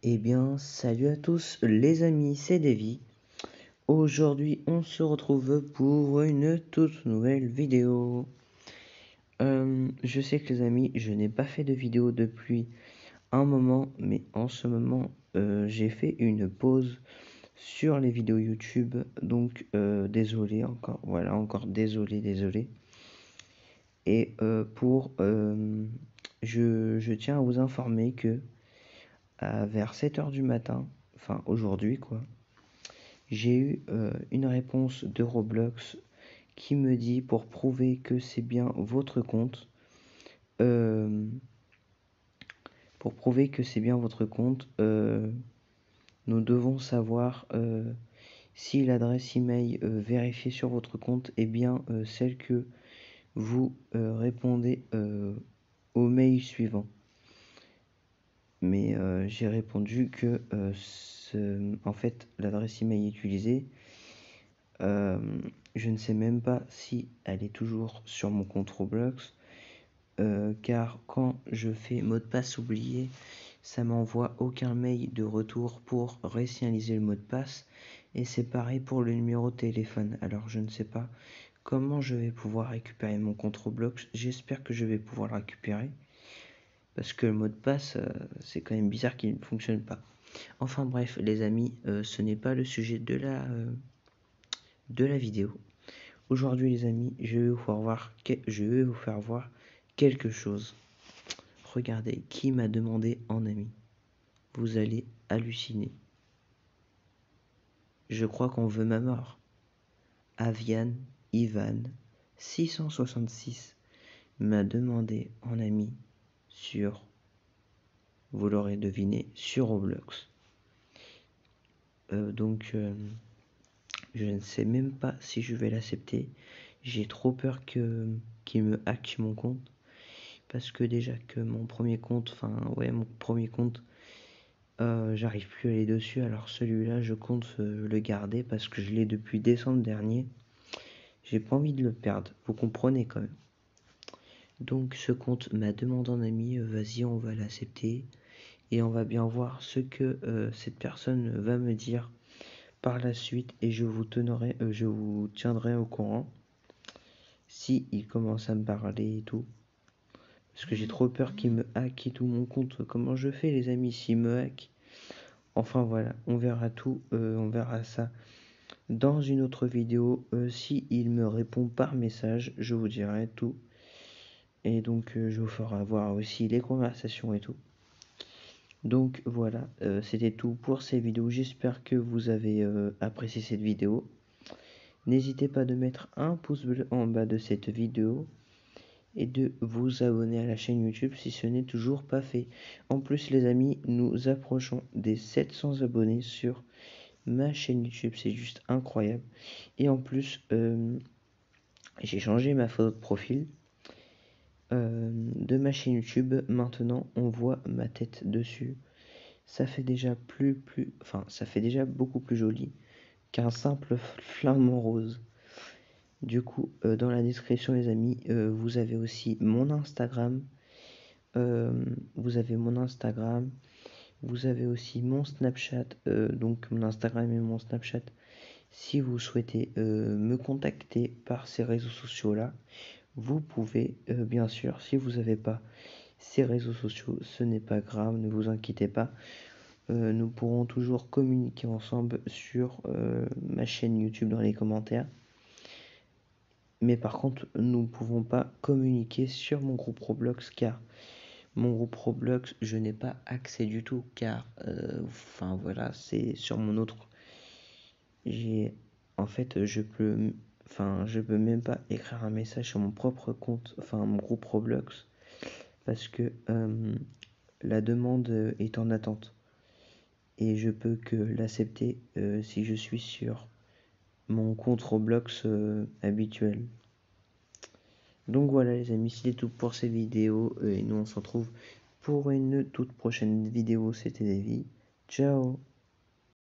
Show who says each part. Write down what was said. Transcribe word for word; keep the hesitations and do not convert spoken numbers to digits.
Speaker 1: Eh bien, salut à tous les amis, c'est Davy. Aujourd'hui, on se retrouve pour une toute nouvelle vidéo. Euh, je sais que les amis, je n'ai pas fait de vidéo depuis un moment, mais en ce moment, euh, j'ai fait une pause sur les vidéos YouTube. Donc, euh, désolé encore, voilà, encore désolé, désolé. Et euh, pour, euh, je, je tiens à vous informer que à vers sept heures du matin, enfin aujourd'hui quoi, j'ai eu euh, une réponse de Roblox qui me dit pour prouver que c'est bien votre compte, euh, pour prouver que c'est bien votre compte, euh, nous devons savoir euh, si l'adresse email euh, vérifiée sur votre compte est bien euh, celle que vous euh, répondez euh, au mail suivant. Mais euh, j'ai répondu que euh, ce, en fait l'adresse email utilisée, euh, je ne sais même pas si elle est toujours sur mon compte Roblox, euh, car quand je fais mot de passe oublié, ça m'envoie aucun mail de retour pour réinitialiser le mot de passe, et c'est pareil pour le numéro de téléphone. Alors je ne sais pas comment je vais pouvoir récupérer mon compte Roblox. J'espère que je vais pouvoir le récupérer, parce que le mot de passe, euh, c'est quand même bizarre qu'il ne fonctionne pas. Enfin bref, les amis, euh, ce n'est pas le sujet de la, euh, de la vidéo. Aujourd'hui les amis, je vais vous faire voir, je vais vous faire voir quelque chose. Regardez, qui m'a demandé en ami. Vous allez halluciner. Je crois qu'on veut ma mort. Avian Ivan six cent soixante-six m'a demandé en ami sur, vous l'aurez deviné, sur Roblox. Euh, donc, euh, je ne sais même pas si je vais l'accepter. J'ai trop peur que qu'il me hack mon compte. Parce que déjà que mon premier compte, enfin ouais, mon premier compte, euh, j'arrive plus à aller dessus. Alors celui-là, je compte euh, le garder parce que je l'ai depuis décembre dernier. J'ai pas envie de le perdre, vous comprenez quand même. Donc ce compte m'a demandé en ami, euh, vas-y, on va l'accepter. Et on va bien voir ce que euh, cette personne va me dire par la suite. Et je vous, tenerai, euh, je vous tiendrai au courant si il commence à me parler et tout. Parce que j'ai trop peur qu'il me hack et tout mon compte. Comment je fais les amis s'il me hack? Enfin voilà, on verra tout, euh, on verra ça dans une autre vidéo. Euh, si il me répond par message, je vous dirai tout. Et donc euh, je vous ferai voir aussi les conversations et tout. Donc voilà, euh, c'était tout pour cette vidéo. J'espère que vous avez euh, apprécié cette vidéo. N'hésitez pas de mettre un pouce bleu en bas de cette vidéo et de vous abonner à la chaîne YouTube si ce n'est toujours pas fait. En plus les amis, nous approchons des sept cents abonnés sur ma chaîne YouTube, c'est juste incroyable. Et en plus, euh, j'ai changé ma photo de profil euh, de ma chaîne YouTube. Maintenant, on voit ma tête dessus. Ça fait déjà plus, plus, enfin, ça fait déjà beaucoup plus joli qu'un simple flamant rose. Du coup, euh, dans la description, les amis, euh, vous avez aussi mon Instagram. Euh, vous avez mon Instagram. Vous avez aussi mon Snapchat. Euh, donc, mon Instagram et mon Snapchat. Si vous souhaitez euh, me contacter par ces réseaux sociaux-là, vous pouvez, euh, bien sûr, si vous n'avez pas ces réseaux sociaux, ce n'est pas grave, ne vous inquiétez pas. Euh, nous pourrons toujours communiquer ensemble sur euh, ma chaîne YouTube dans les commentaires. Mais par contre, nous ne pouvons pas communiquer sur mon groupe Roblox car mon groupe Roblox, je n'ai pas accès du tout car, euh, enfin voilà, c'est sur mon autre. J'ai, en fait, je peux, enfin, je peux même pas écrire un message sur mon propre compte, enfin mon groupe Roblox, parce que euh, la demande est en attente et je peux que l'accepter euh, si je suis sur mon compte Roblox euh, habituel. Donc voilà les amis, c'était tout pour cette vidéo et nous on se retrouve pour une toute prochaine vidéo. C'était Davy, ciao.